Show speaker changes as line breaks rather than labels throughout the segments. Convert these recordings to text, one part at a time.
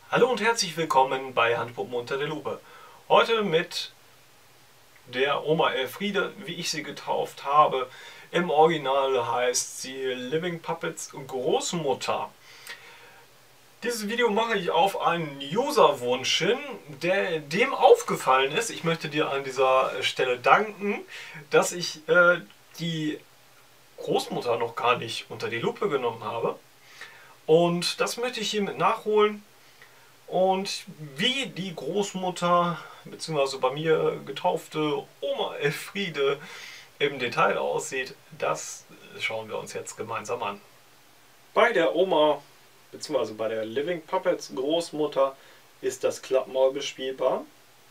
Hallo und herzlich willkommen bei Handpuppen unter der Lupe. Heute mit der Oma Elfriede, wie ich sie getauft habe. Im Original heißt sie Living Puppets Großmutter. Dieses Video mache ich auf einen Userwunsch hin, dem aufgefallen ist. Ich möchte dir an dieser Stelle danken, dass ich die Großmutter noch gar nicht unter die Lupe genommen habe. Und das möchte ich hiermit nachholen. Und wie die Großmutter bzw. bei mir getaufte Oma Elfriede im Detail aussieht, das schauen wir uns jetzt gemeinsam an. Bei der Oma bzw. bei der Living Puppets Großmutter ist das Klappmaul bespielbar.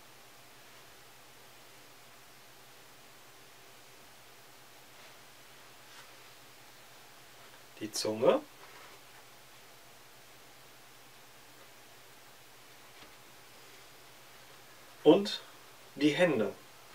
Die Zunge. Und die Hände.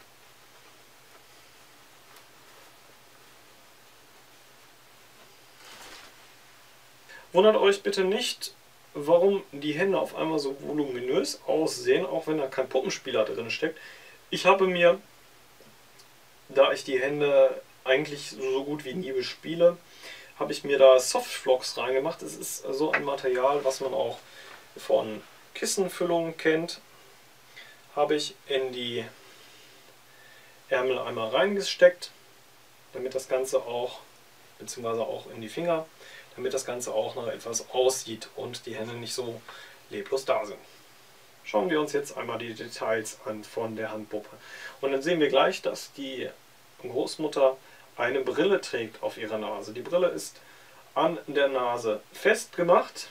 Wundert euch bitte nicht, warum die Hände auf einmal so voluminös aussehen, auch wenn da kein Puppenspieler drin steckt. Ich habe mir, da ich die Hände eigentlich so gut wie nie bespiele, habe ich mir da Softflox reingemacht. Es ist so ein Material, was man auch von Kissenfüllungen kennt. Habe ich in die Ärmel einmal reingesteckt, damit das Ganze auch, beziehungsweise auch in die Finger, damit das Ganze auch noch etwas aussieht und die Hände nicht so leblos da sind. Schauen wir uns jetzt einmal die Details an von der Handpuppe. Und dann sehen wir gleich, dass die Großmutter eine Brille trägt auf ihrer Nase. Die Brille ist an der Nase festgemacht.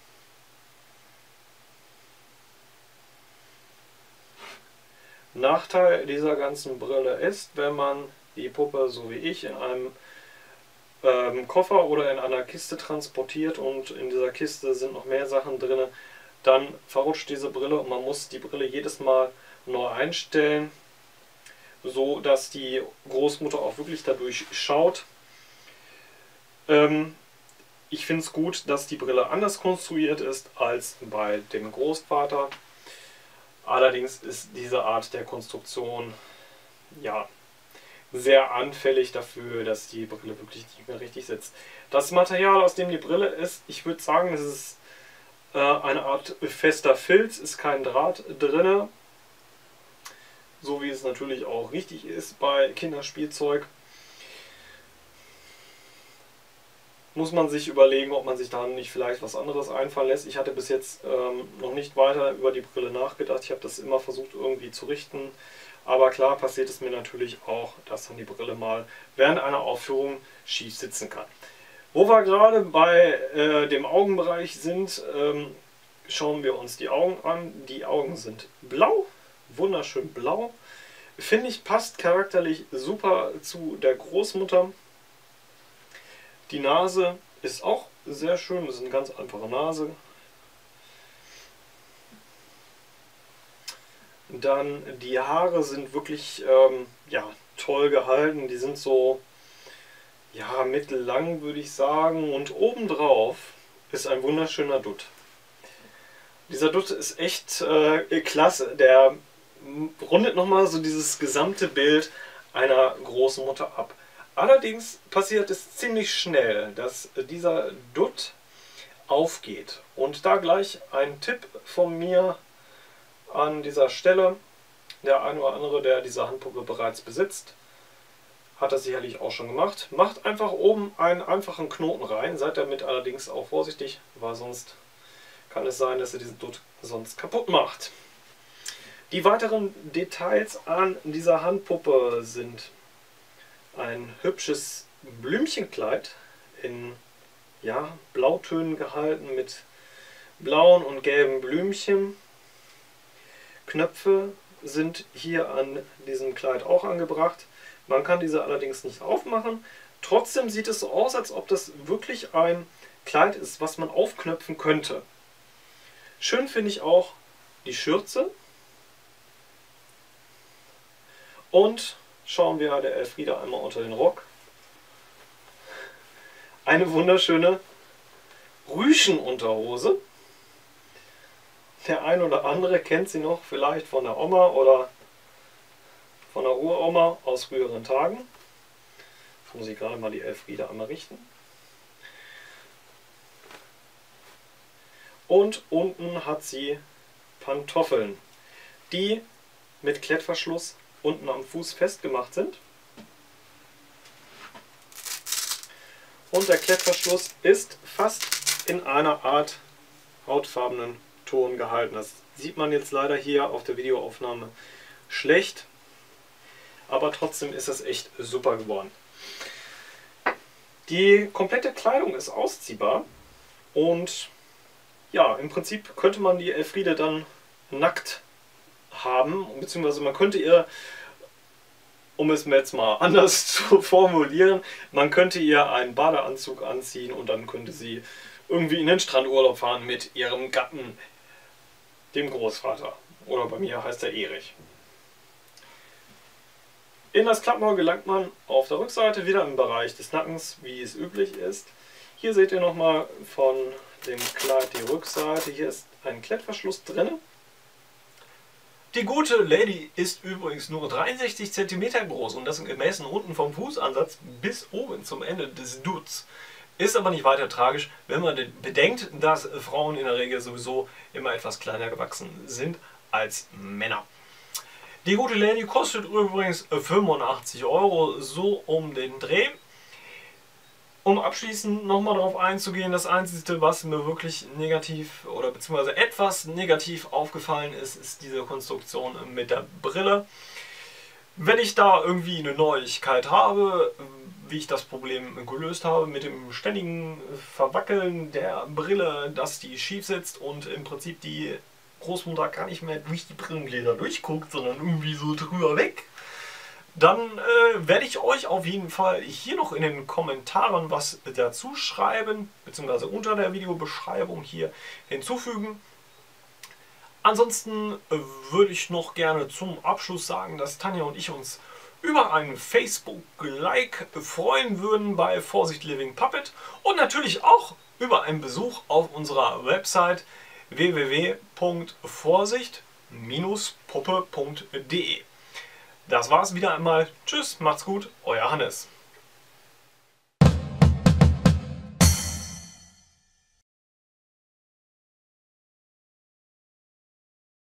Nachteil dieser ganzen Brille ist, wenn man die Puppe, so wie ich, in einem Koffer oder in einer Kiste transportiert und in dieser Kiste sind noch mehr Sachen drin, dann verrutscht diese Brille und man muss die Brille jedes Mal neu einstellen, so dass die Großmutter auch wirklich dadurch schaut. Ich finde es gut, dass die Brille anders konstruiert ist als bei dem Großvater. Allerdings ist diese Art der Konstruktion ja sehr anfällig dafür, dass die Brille wirklich nicht mehr richtig sitzt. Das Material, aus dem die Brille ist, ich würde sagen, es ist eine Art fester Filz, ist kein Draht drin, so wie es natürlich auch richtig ist bei Kinderspielzeug. Muss man sich überlegen, ob man sich da nicht vielleicht was anderes einfallen lässt. Ich hatte bis jetzt noch nicht weiter über die Brille nachgedacht. Ich habe das immer versucht irgendwie zu richten. Aber klar passiert es mir natürlich auch, dass dann die Brille mal während einer Aufführung schief sitzen kann. Wo wir gerade bei dem Augenbereich sind, schauen wir uns die Augen an. Die Augen sind blau, wunderschön blau. Finde ich, passt charakterlich super zu der Großmutter. Die Nase ist auch sehr schön, das ist eine ganz einfache Nase. Dann die Haare sind wirklich ja, toll gehalten, die sind so ja, mittellang, würde ich sagen. Und obendrauf ist ein wunderschöner Dutt. Dieser Dutt ist echt klasse, der rundet nochmal so dieses gesamte Bild einer Großmutter ab. Allerdings passiert es ziemlich schnell, dass dieser Dutt aufgeht. Und da gleich ein Tipp von mir an dieser Stelle. Der eine oder andere, der diese Handpuppe bereits besitzt, hat das sicherlich auch schon gemacht. Macht einfach oben einen einfachen Knoten rein, seid damit allerdings auch vorsichtig, weil sonst kann es sein, dass ihr diesen Dutt sonst kaputt macht. Die weiteren Details an dieser Handpuppe sind ein hübsches Blümchenkleid in ja, Blautönen gehalten mit blauen und gelben Blümchen. Knöpfe sind hier an diesem Kleid auch angebracht. Man kann diese allerdings nicht aufmachen. Trotzdem sieht es so aus, als ob das wirklich ein Kleid ist, was man aufknöpfen könnte. Schön finde ich auch die Schürze. Und schauen wir der Elfriede einmal unter den Rock. Eine wunderschöne Rüschenunterhose. Der ein oder andere kennt sie noch vielleicht von der Oma oder von der Uroma aus früheren Tagen. Jetzt muss ich gerade mal die Elfriede einmal richten. Und unten hat sie Pantoffeln, die mit Klettverschluss unten am Fuß festgemacht sind. Und der Klettverschluss ist fast in einer Art hautfarbenen Ton gehalten. Das sieht man jetzt leider hier auf der Videoaufnahme schlecht, aber trotzdem ist es echt super geworden. Die komplette Kleidung ist ausziehbar und ja, im Prinzip könnte man die Elfriede dann nackt haben, beziehungsweise man könnte ihr, um es mir jetzt mal anders zu formulieren, man könnte ihr einen Badeanzug anziehen und dann könnte sie irgendwie in den Strandurlaub fahren mit ihrem Gatten, dem Großvater. Oder bei mir heißt er Erich. In das Klappmaul gelangt man auf der Rückseite wieder im Bereich des Nackens, wie es üblich ist. Hier seht ihr nochmal von dem Kleid die Rückseite. Hier ist ein Klettverschluss drin. Die gute Lady ist übrigens nur 63 cm groß und das gemessen unten vom Fußansatz bis oben zum Ende des Dutz. Ist aber nicht weiter tragisch, wenn man bedenkt, dass Frauen in der Regel sowieso immer etwas kleiner gewachsen sind als Männer. Die gute Lady kostet übrigens 85 €, so um den Dreh. Um abschließend nochmal darauf einzugehen, das Einzige, was mir wirklich negativ oder beziehungsweise etwas negativ aufgefallen ist, ist diese Konstruktion mit der Brille. Wenn ich da irgendwie eine Neuigkeit habe, wie ich das Problem gelöst habe mit dem ständigen Verwackeln der Brille, dass die schief sitzt und im Prinzip die Großmutter gar nicht mehr durch die Brillengläser durchguckt, sondern irgendwie so drüber weg, dann werde ich euch auf jeden Fall hier noch in den Kommentaren was dazu schreiben, beziehungsweise unter der Videobeschreibung hier hinzufügen. Ansonsten würde ich noch gerne zum Abschluss sagen, dass Tanja und ich uns über einen Facebook-Like freuen würden bei Vorsicht Living Puppet und natürlich auch über einen Besuch auf unserer Website www.vorsicht-puppe.de. Das war's wieder einmal. Tschüss, macht's gut, euer Hannes.